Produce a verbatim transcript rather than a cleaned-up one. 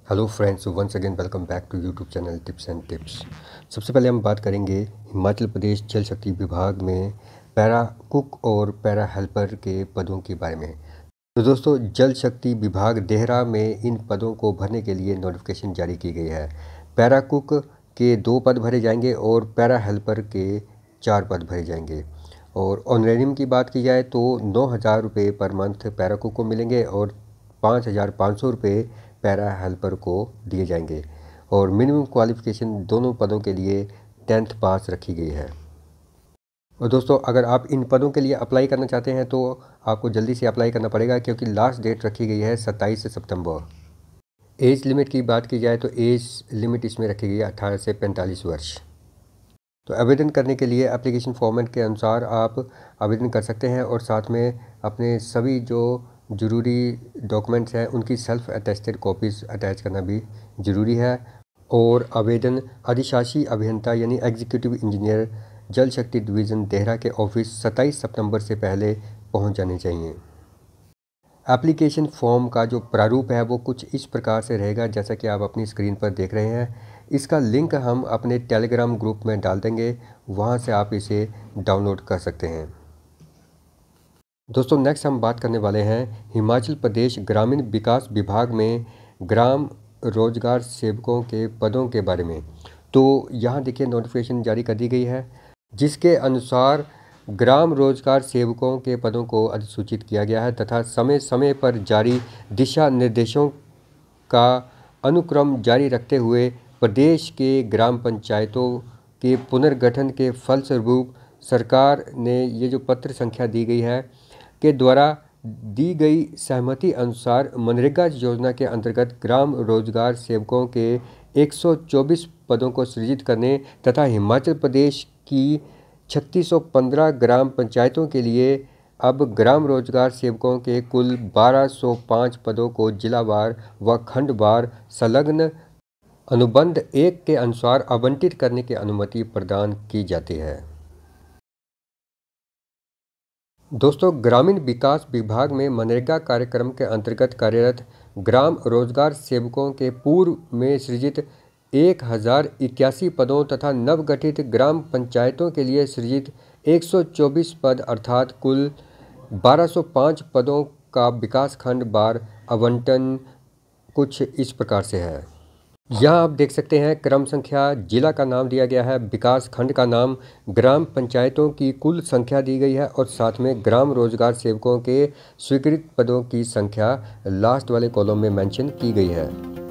Hello friends, once again welcome back to YouTube channel tips and tips. सबसे पहले हम बात करेंगे हिमाचल प्रदेश जल शक्ति विभाग में पैरा कुक और पैरा हेल्पर के पदों के बारे में। तो दोस्तों, जल शक्ति विभाग देहरा में इन पदों को भरने के लिए नोटिफिकेशन जारी की गई है। पैरा कुक के दो पद भरे जाएंगे और पैरा हेल्पर के चार पद भरे जाएंगे। और ऑनरेरियम की बात की जाए तो नौ हज़ार रुपये पर मंथ पैरा कुक को मिलेंगे और पाँच हज़ार पाँच सौ रुपये पैरा हेल्पर को दिए जाएंगे। और मिनिमम क्वालिफिकेशन दोनों पदों के लिए टेंथ पास रखी गई है। और दोस्तों, अगर आप इन पदों के लिए अप्लाई करना चाहते हैं तो आपको जल्दी से अप्लाई करना पड़ेगा, क्योंकि लास्ट डेट रखी गई है सत्ताईस सितंबर। एज लिमिट की बात की जाए तो एज लिमिट इसमें रखी गई है अठारह से पैंतालीस वर्ष। तो आवेदन करने के लिए एप्लीकेशन फॉर्मेट के अनुसार आप आवेदन कर सकते हैं और साथ में अपने सभी जो ज़रूरी डॉक्यूमेंट्स हैं उनकी सेल्फ अटेस्टेड कॉपीज़ अटैच करना भी ज़रूरी है। और आवेदन अधिशासी अभियंता यानी एग्जीक्यूटिव इंजीनियर जल शक्ति डिवीज़न देहरा के ऑफिस सत्ताईस सितंबर से पहले पहुंच जाने चाहिए। एप्लीकेशन फॉर्म का जो प्रारूप है वो कुछ इस प्रकार से रहेगा जैसा कि आप अपनी स्क्रीन पर देख रहे हैं। इसका लिंक हम अपने टेलीग्राम ग्रुप में डाल देंगे, वहां से आप इसे डाउनलोड कर सकते हैं। दोस्तों, नेक्स्ट हम बात करने वाले हैं हिमाचल प्रदेश ग्रामीण विकास विभाग में ग्राम रोजगार सेवकों के पदों के बारे में। तो यहाँ देखिए नोटिफिकेशन जारी कर दी गई है, जिसके अनुसार ग्राम रोजगार सेवकों के पदों को अधिसूचित किया गया है तथा समय समय पर जारी दिशा निर्देशों का अनुक्रम जारी रखते हुए प्रदेश के ग्राम पंचायतों के पुनर्गठन के फलस्वरूप सरकार ने ये जो पत्र संख्या दी गई है के द्वारा दी गई सहमति अनुसार मनरेगा योजना के अंतर्गत ग्राम रोजगार सेवकों के एक सौ चौबीस पदों को सृजित करने तथा हिमाचल प्रदेश की छत्तीस सौ पंद्रह ग्राम पंचायतों के लिए अब ग्राम रोजगार सेवकों के कुल बारह सौ पाँच पदों को जिलावार व खंडवार संलग्न अनुबंध एक के अनुसार आवंटित करने की अनुमति प्रदान की जाती है। दोस्तों, ग्रामीण विकास विभाग में मनरेगा कार्यक्रम के अंतर्गत कार्यरत ग्राम रोजगार सेवकों के पूर्व में सृजित एक हज़ार इक्यासी पदों तथा नवगठित ग्राम पंचायतों के लिए सृजित एक सौ चौबीस पद अर्थात कुल बारह सौ पाँच पदों का विकास खंड बार आवंटन कुछ इस प्रकार से है। यहाँ आप देख सकते हैं क्रम संख्या, जिला का नाम दिया गया है, विकास खंड का नाम, ग्राम पंचायतों की कुल संख्या दी गई है और साथ में ग्राम रोजगार सेवकों के स्वीकृत पदों की संख्या लास्ट वाले कॉलम में मेंशन की गई है।